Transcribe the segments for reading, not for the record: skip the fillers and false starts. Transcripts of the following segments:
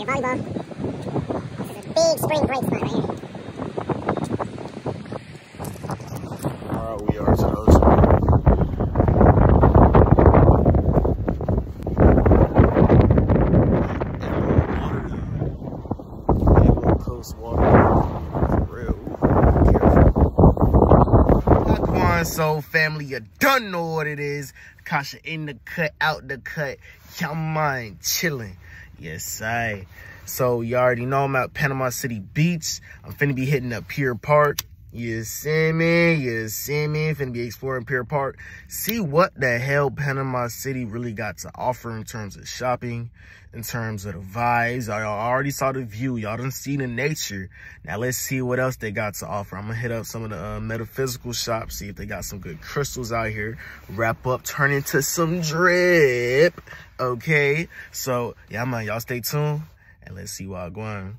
volleyball. This is a big spring break spot right here. Alright, we are to those. Coast water. Real careful. So family, you done know what it is. Kasha in the cut, out the cut. Y'all mind chilling. Yes, I. So you already know I'm at Panama City Beach. I'm finna be hitting up Pier Park. You see me? You see me? Finna be exploring Pier Park. See what the hell Panama City really got to offer in terms of shopping, in terms of the vibes. Y'all already saw the view. Y'all done see the nature. Now let's see what else they got to offer. I'm gonna hit up some of the metaphysical shops, see if they got some good crystals out here. Wrap up, turn into some drip. Okay? So, yeah, man, y'all stay tuned and let's see what I'm going.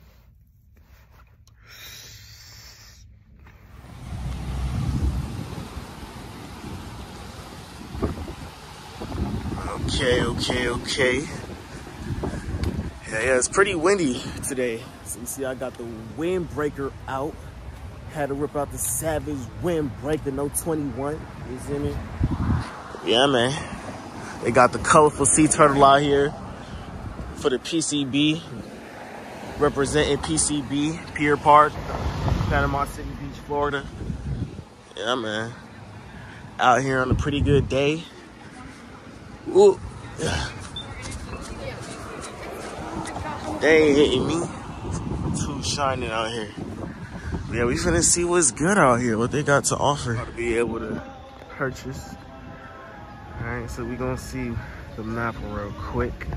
Okay. Yeah, it's pretty windy today. So you see I got the windbreaker out. Had to rip out the Savage windbreaker, no 21. You see me? Yeah, man. They got the colorful sea turtle out here for the PCB. Representing PCB, Pier Park, Panama City Beach, Florida. Yeah, man. Out here on a pretty good day. Ooh. They ain't hitting me. Too shining out here. Yeah, we finna see what's good out here, what they got to offer. To be able to purchase. Alright, so we gonna see the map real quick.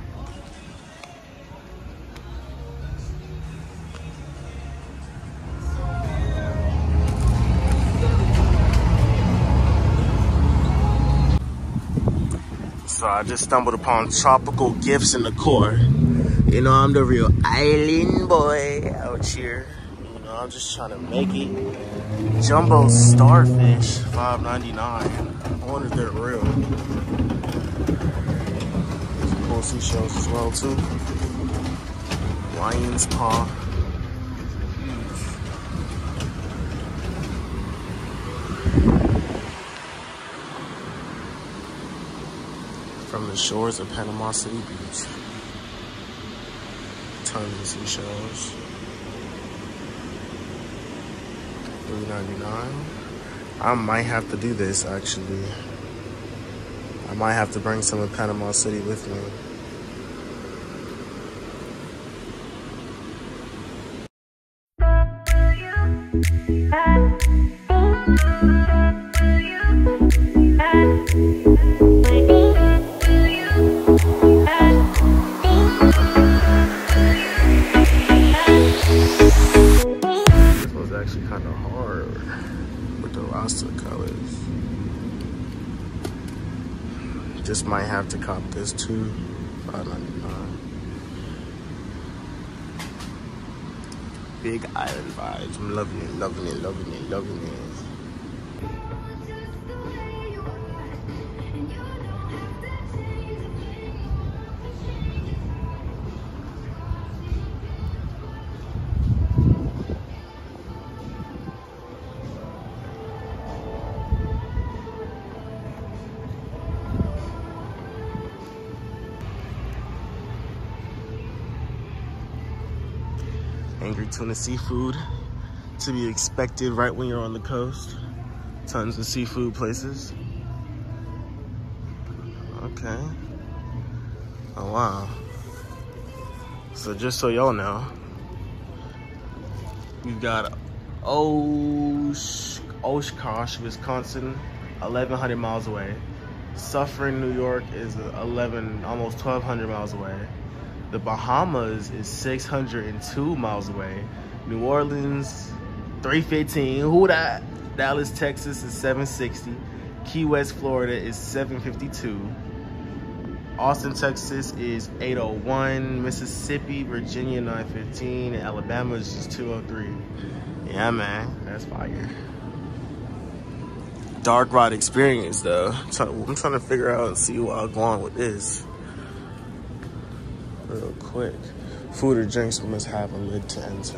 So I just stumbled upon Tropical Gifts and Decor. You know, I'm the real island boy out here. You know, I'm just trying to make it. Jumbo starfish, $5.99. I wonder if they're real. Some cool seashells as well too. Lion's paw. From the shores of Panama City Beach. Tons of seashells. $3.99. I might have to do this actually. I might have to bring some of Panama City with me. Kind of hard with the Rasta colors. Just might have to cop this too. $5.99. Big island vibes. I'm loving it. Angry Tuna seafood to be expected right when you're on the coast. Tons of seafood places. Okay. Oh wow. So just so y'all know, we've got Oshkosh, Wisconsin, 1,100 miles away. Suffern, New York is almost 1,200 miles away. The Bahamas is 602 miles away. New Orleans, 315. Who that? Dallas, Texas is 760. Key West, Florida is 752. Austin, Texas is 801. Mississippi, Virginia, 915. And Alabama is just 203. Yeah, man, that's fire. Dark ride experience though. I'm trying to figure out and see where I'm going with this. real quick. Food or drinks must have a lid to enter.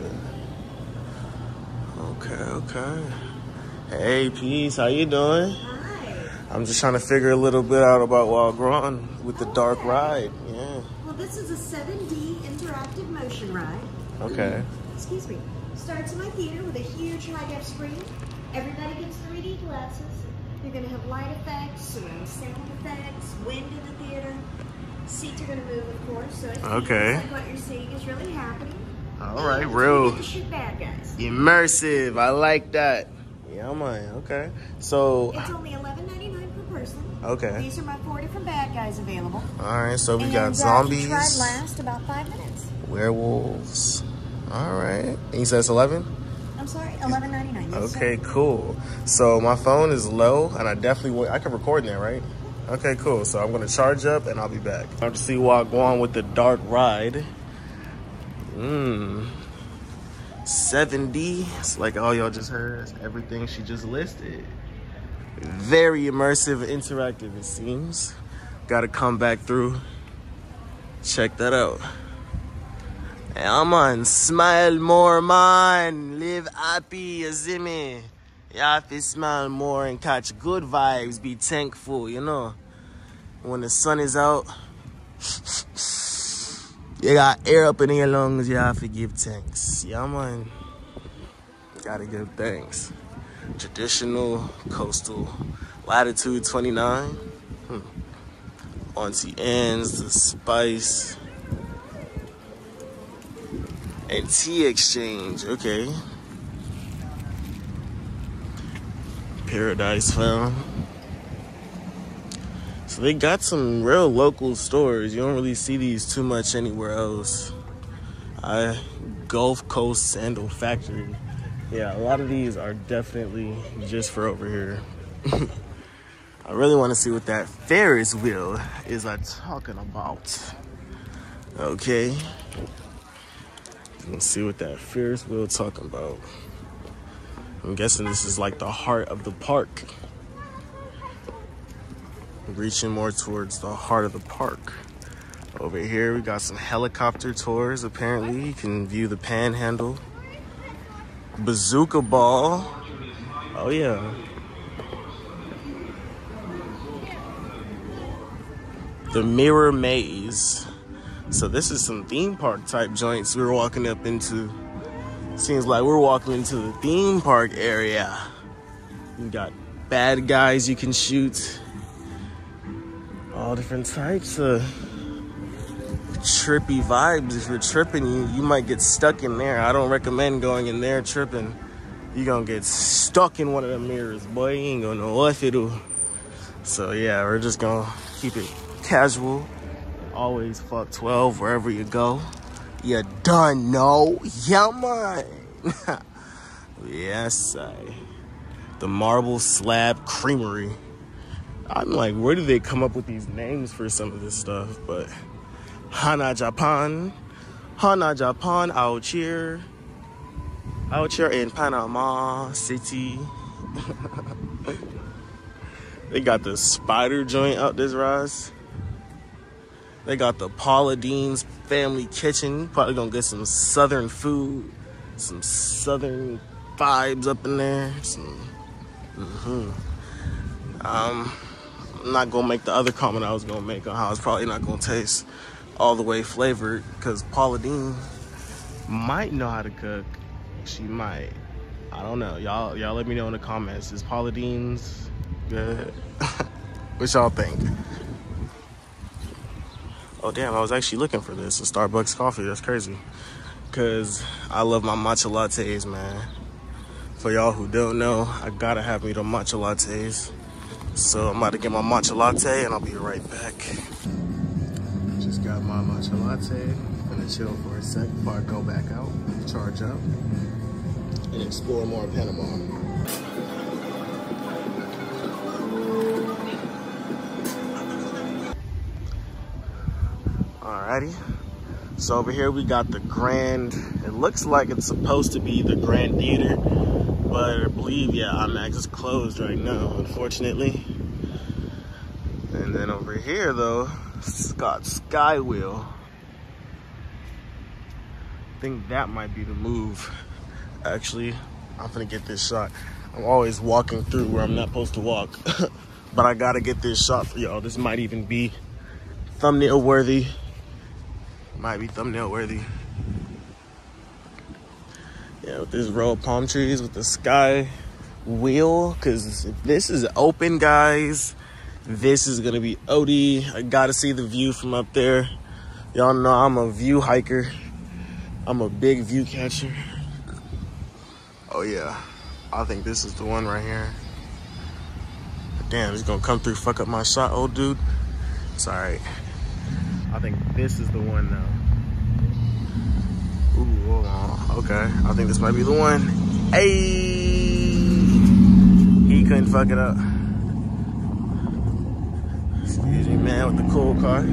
Okay. Hey, peace. How you doing? Hi. I'm just trying to figure a little bit out about Wild Groton with the dark ride. Yeah. Well, this is a 7D interactive motion ride. Okay. Excuse me. Starts in my theater with a huge high-def screen. Everybody gets 3D glasses. You're going to have light effects, surround sound effects, wind in the theater. Seats are going to move, of course, so it Okay. feels like what you're seeing is really happening. All right, And real you get to shoot bad guys. immersive. I like that. Yeah, man. Okay. So, It's only $11.99 per person. okay. These are my 4 different bad guys available. All right. So we And, got each zombies, ride lasts about 5 minutes. werewolves. All right. And you said it's 11? I'm sorry, $11.99. Yes, Okay, sir. cool. So my phone is low, and I definitely I can record in there, right? Okay, cool. So I'm gonna charge up, and I'll be back. Time to see what go on with the dark ride. 7D. It's like all y'all just heard. It's everything she just listed. Very immersive, interactive. It seems. Got to come back through. Check that out. Yeah, man, smile more, man. Live happy, you see me? You have to smile more and catch good vibes. Be thankful, you know? When the sun is out, you got air up in your lungs, you have to give thanks. Yeah, man. Gotta give thanks. Traditional, coastal, latitude 29. Auntie Anne's, the spice. And tea exchange, okay. Paradise Found. So they got some real local stores. You don't really see these too much anywhere else. Gulf Coast Sandal Factory. Yeah, a lot of these are definitely just for over here. I really want to see what that Ferris wheel is talking about. Okay. Let's see what that Ferris wheel talking about. I'm guessing this is like the heart of the park. Reaching more towards the heart of the park. Over here, we got some helicopter tours. Apparently, you can view the panhandle. Bazooka ball. Oh, yeah. The Mirror Maze. So this is some theme park type joints we're walking up into. Seems like we're walking into the theme park area. You got bad guys you can shoot. All different types of trippy vibes. If you're tripping, you might get stuck in there. I don't recommend going in there tripping. You're gonna get stuck in one of the mirrors, boy. You ain't gonna know what to do. So yeah, we're just gonna keep it casual. Always fuck 12 wherever you go. You done know. Yeah, man. Yes, the Marble Slab Creamery. I'm like, where do they come up with these names for some of this stuff? But Hana Japan out here in Panama City. They got the spider joint out this rise. They got the Paula Dean's Family Kitchen. Probably gonna get some southern food, some southern vibes up in there. I'm not gonna make the other comment I was gonna make on how it's probably not gonna taste all the way flavored, because Paula Dean might know how to cook. She might. I don't know. Y'all let me know in the comments. Is Paula Dean's good? What y'all think? Oh damn, I was actually looking for this, a Starbucks coffee. That's crazy. Cause I love my matcha lattes, man. For y'all who don't know, I gotta have me the matcha lattes. So I'm about to get my matcha latte and I'll be right back. Just got my matcha latte. Gonna chill for a sec before I go back out, charge up, and explore more Panama. Alrighty. So over here we got the Grand, it looks like it's supposed to be the Grand Theater, but I believe, yeah, IMAX is closed right now, unfortunately. And then over here though, it's got Skywheel. think that might be the move. Actually, I'm gonna get this shot. I'm always walking through where I'm not supposed to walk. But I gotta get this shot for y'all. This might even be thumbnail worthy. Might be thumbnail worthy. Yeah, with this row of palm trees, with the sky wheel. Cause if this is open, guys, this is gonna be OD. I gotta see the view from up there. Y'all know I'm a view hiker. I'm a big view catcher. Oh yeah, I think this is the one right here. Damn, he's gonna come through, fuck up my shot, old dude. It's all right. I think this is the one now. Ooh, hold on. Okay, I think this might be the one. Hey, he couldn't fuck it up. Excuse me, man, with the cool car.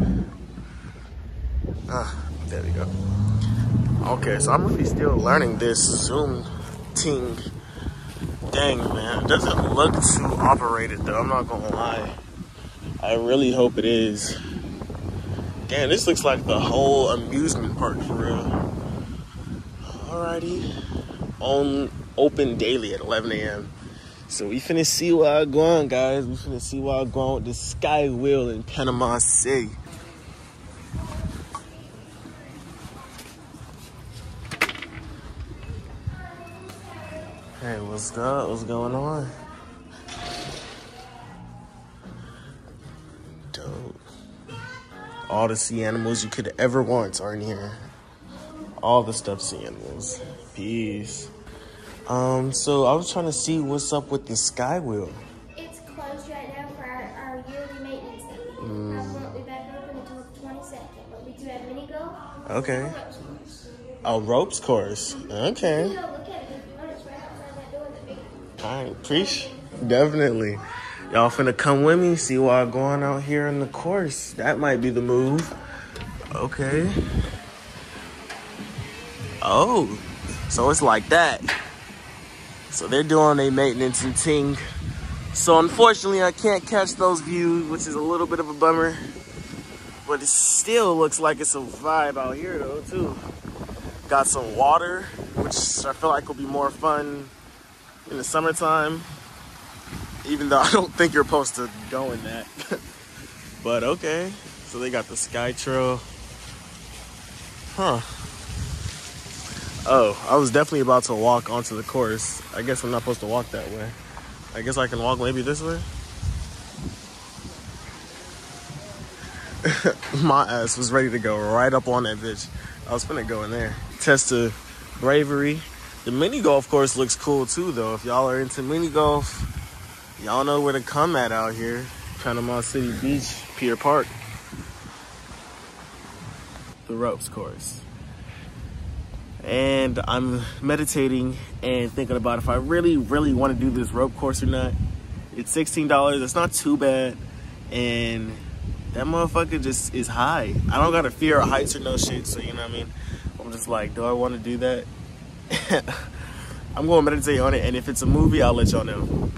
There we go. Okay, so I'm really still learning this zoom ting. Dang, man, it doesn't look too operated though, I'm not gonna lie. I really hope it is. Damn, this looks like the whole amusement park for real. Alrighty, open daily at 11 a.m. So we finna see what I go on, guys. We finna see what I go on with the Sky Wheel in Panama City. Hey, what's up? What's going on? Dope. All the sea animals you could ever want are in here. All the stuffed sea animals. Peace. So I was trying to see what's up with the Sky Wheel. It's closed right now for our yearly maintenance that we do. Won't be back open until the 22nd, but we do have mini golf. Okay. A ropes course. Okay. You know, look at it if you want. It's right outside that door. That big. I appreciate, definitely. Y'all finna come with me, see what I'm going out here in the course. That might be the move. Okay. Oh, so it's like that. So they're doing a maintenance and ting. So unfortunately, I can't catch those views, which is a little bit of a bummer. But it still looks like it's a vibe out here though, too. Got some water, which I feel like will be more fun in the summertime. Even though I don't think you're supposed to go in that. But okay. So they got the Sky Trail. Huh. Oh, I was definitely about to walk onto the course. I guess I'm not supposed to walk that way. I guess I can walk maybe this way. My ass was ready to go right up on that bitch. I was finna go in there. Test of bravery. The mini golf course looks cool too though. If y'all are into mini golf, y'all know where to come at out here. Panama City Beach, Pier Park. The ropes course. And I'm meditating and thinking about if I really, really want to do this rope course or not. It's $16. It's not too bad. And that motherfucker just is high. I don't got a fear of heights or no shit. So, you know what I mean? I'm just like, do I want to do that? I'm going to meditate on it. And if it's a movie, I'll let y'all know.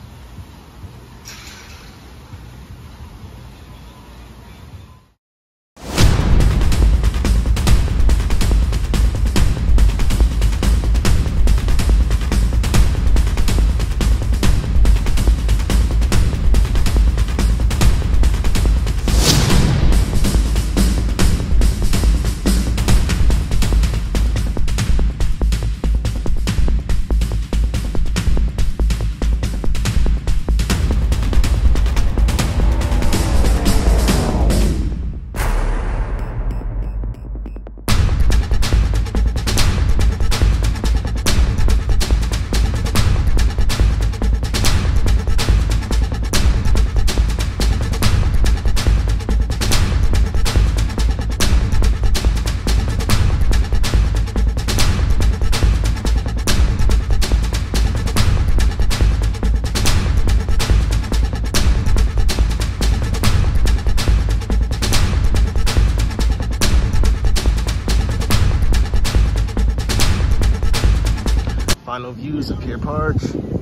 Final views of Pier Park.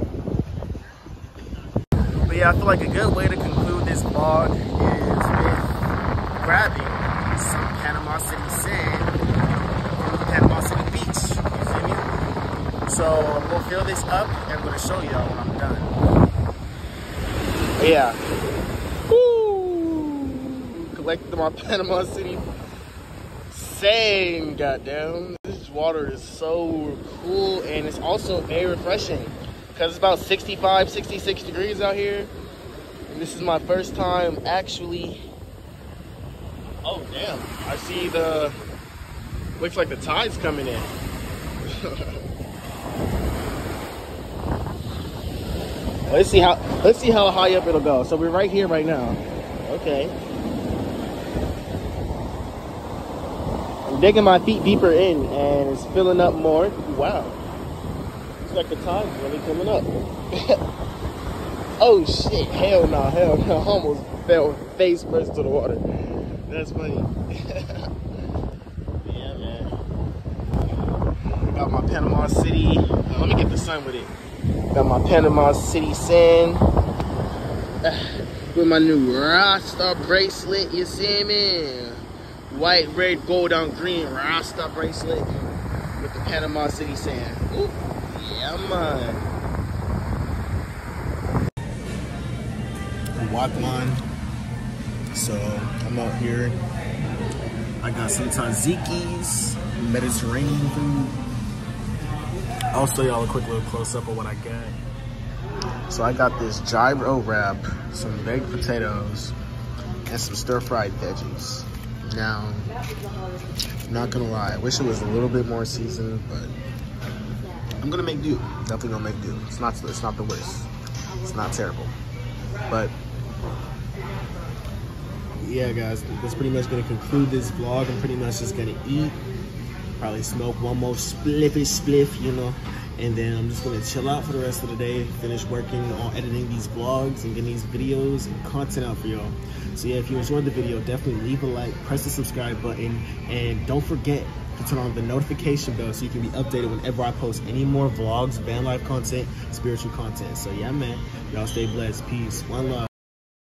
But yeah, I feel like a good way to conclude this vlog is with grabbing some Panama City sand from the Panama So I'm gonna fill this up and I'm gonna show y'all when I'm done. Yeah. Woo! Collected my Panama City sand, goddamn. This water is so cool and it's also very refreshing because it's about 65, 66 degrees out here. And this is my first time actually. Oh damn, I see the, looks like the tide's coming in. Let's see how high up it'll go. So we're right here right now. Okay. I'm digging my feet deeper in and it's filling up more. Wow. Looks like the tide's really coming up. Oh shit, hell no, hell no. I almost fell face first to the water. That's funny. Yeah, man. Got my Panama City. Let me get the sun with it. Got my Panama City sand. With my new Rasta bracelet, you see me? White, red, gold on green Rasta bracelet with the Panama City sand. Ooh, yeah, man. Wakman. So I'm out here. I got some tzatziki's, Mediterranean food. I'll show y'all a quick little close up of what I got. So I got this gyro wrap, some baked potatoes, and some stir-fried veggies. Now, not gonna lie, I wish it was a little bit more seasoned, but I'm gonna make do. Definitely gonna make do. It's not the worst. It's not terrible, but yeah, guys, that's pretty much gonna conclude this vlog. I'm pretty much just gonna eat, probably smoke one more spliff, you know, and then I'm just gonna chill out for the rest of the day, finish working on editing these vlogs and getting these videos and content out for y'all. So yeah, if you enjoyed the video, definitely leave a like, press the subscribe button, and don't forget to turn on the notification bell so you can be updated whenever I post any more vlogs, van life content, spiritual content. So yeah, man, y'all stay blessed. Peace. One love.